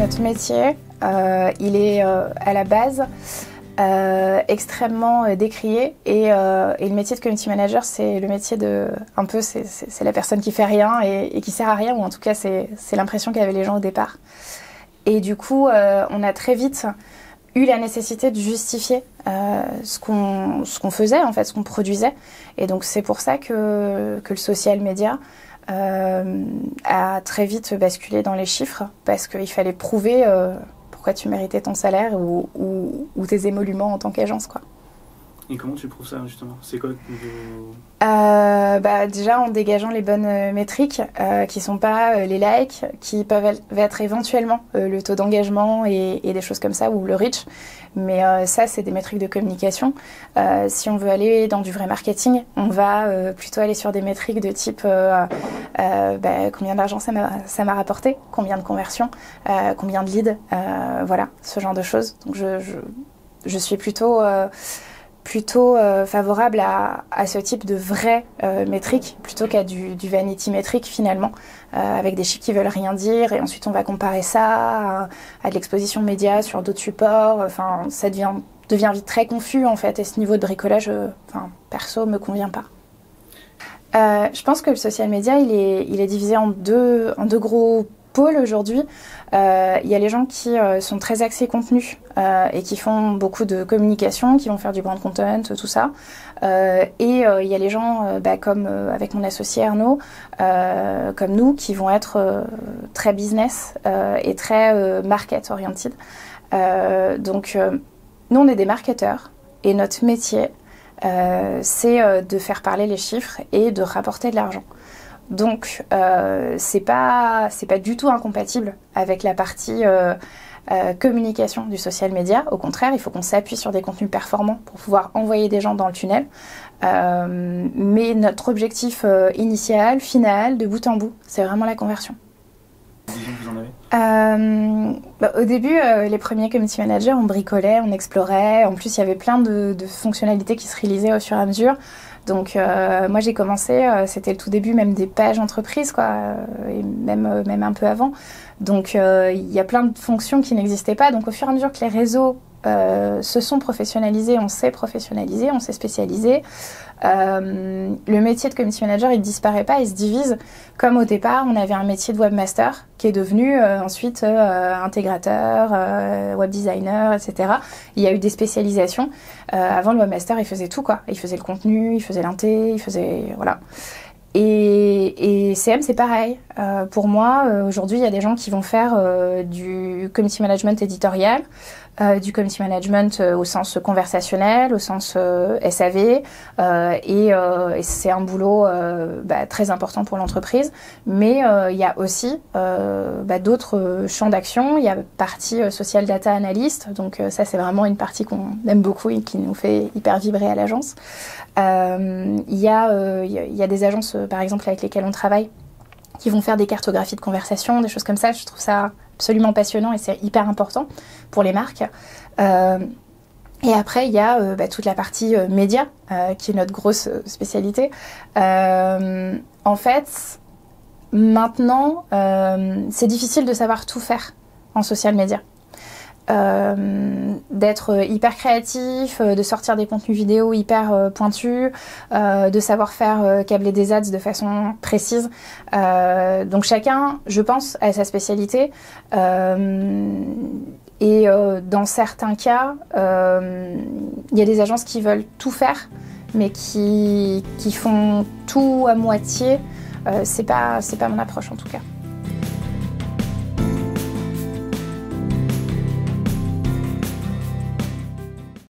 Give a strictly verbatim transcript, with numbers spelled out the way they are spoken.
Notre métier, euh, il est euh, à la base euh, extrêmement euh, décrié et, euh, et le métier de community manager, c'est le métier de, un peu, c'est, c'est, c'est la personne qui fait rien et, et qui sert à rien, ou en tout cas c'est, c'est l'impression qu'avaient les gens au départ. Et du coup, euh, on a très vite eu la nécessité de justifier euh, ce qu'on ce qu'on faisait, en fait, ce qu'on produisait. Et donc c'est pour ça que, que le social media euh, a très vite basculé dans les chiffres, parce qu'il fallait prouver euh, pourquoi tu méritais ton salaire ou, ou, ou tes émoluments en tant qu'agence, quoi. Et comment tu prouves ça, justement? C'est quoi vos... Euh, bah, déjà en dégageant les bonnes euh, métriques euh, qui sont pas euh, les likes, qui peuvent être éventuellement euh, le taux d'engagement et, et des choses comme ça, ou le reach, mais euh, ça c'est des métriques de communication. Euh, si on veut aller dans du vrai marketing, on va euh, plutôt aller sur des métriques de type euh, euh, bah, combien d'argent ça m'a, ça m'a rapporté, combien de conversions, euh, combien de leads, euh, voilà, ce genre de choses. Donc je, je, je suis plutôt... Euh, plutôt euh, favorable à, à ce type de vraies euh, métriques plutôt qu'à du, du vanity métrique finalement, euh, avec des chiffres qui veulent rien dire et ensuite on va comparer ça à, à de l'exposition média sur d'autres supports. Enfin, ça devient, devient vite très confus en fait, et ce niveau de bricolage, euh, enfin, perso, me convient pas. Euh, je pense que le social media, il est, il est divisé en deux, en deux gros pôles aujourd'hui. Euh, il y a les gens qui euh, sont très axés contenu euh, et qui font beaucoup de communication, qui vont faire du brand content, tout ça. Euh, et euh, il y a les gens euh, bah, comme euh, avec mon associé Arnaud, euh, comme nous, qui vont être euh, très business euh, et très euh, market oriented. Euh, donc euh, nous, on est des marketeurs et notre métier, euh, c'est euh, de faire parler les chiffres et de rapporter de l'argent. Donc, euh, c'est pas, c'est pas du tout incompatible avec la partie euh, euh, communication du social media. Au contraire, il faut qu'on s'appuie sur des contenus performants pour pouvoir envoyer des gens dans le tunnel. Euh, mais notre objectif euh, initial, final, de bout en bout, c'est vraiment la conversion. Vision que vous en avez ? Euh, bah, au début, euh, les premiers community managers, on bricolait, on explorait. En plus, il y avait plein de, de fonctionnalités qui se réalisaient au fur et à mesure. Donc euh, moi j'ai commencé, euh, c'était le tout début même des pages entreprises, quoi, euh, et même, euh, même un peu avant. Donc euh, il y a plein de fonctions qui n'existaient pas. Donc au fur et à mesure que les réseaux euh, se sont professionnalisés, on s'est professionnalisé, on s'est spécialisé. Euh, le métier de community manager, il ne disparaît pas, il se divise. Comme au départ, on avait un métier de webmaster qui est devenu euh, ensuite euh, intégrateur, euh, web designer, et cetera. Il y a eu des spécialisations. Euh, avant, le webmaster, il faisait tout, quoi. Il faisait le contenu, il faisait l'inté, il faisait... voilà. Et, et C M, c'est pareil. Euh, pour moi, euh, aujourd'hui, il y a des gens qui vont faire euh, du community management éditorial, euh, du community management euh, au sens conversationnel, au sens euh, S A V, euh, et, euh, et c'est un boulot euh, bah, très important pour l'entreprise. Mais euh, il y a aussi euh, bah, d'autres champs d'action. Il y a la partie euh, social data analyst, donc euh, ça, c'est vraiment une partie qu'on aime beaucoup et qui nous fait hyper vibrer à l'agence. Euh, il y a, euh, il y a des agences, euh, par exemple, avec lesquelles on travaille, qui vont faire des cartographies de conversation, des choses comme ça. Je trouve ça absolument passionnant et c'est hyper important pour les marques. Euh, et après, il y a euh, bah, toute la partie euh, média, euh, qui est notre grosse spécialité. Euh, en fait, maintenant, euh, c'est difficile de savoir tout faire en social media. Euh, d'être hyper créatif, euh, de sortir des contenus vidéo hyper euh, pointus, euh, de savoir faire euh, câbler des ads de façon précise. Euh, donc chacun, je pense, a sa spécialité. Euh, et euh, dans certains cas, euh, il y a des agences qui veulent tout faire, mais qui, qui font tout à moitié. Euh, c'est pas, c'est pas mon approche en tout cas.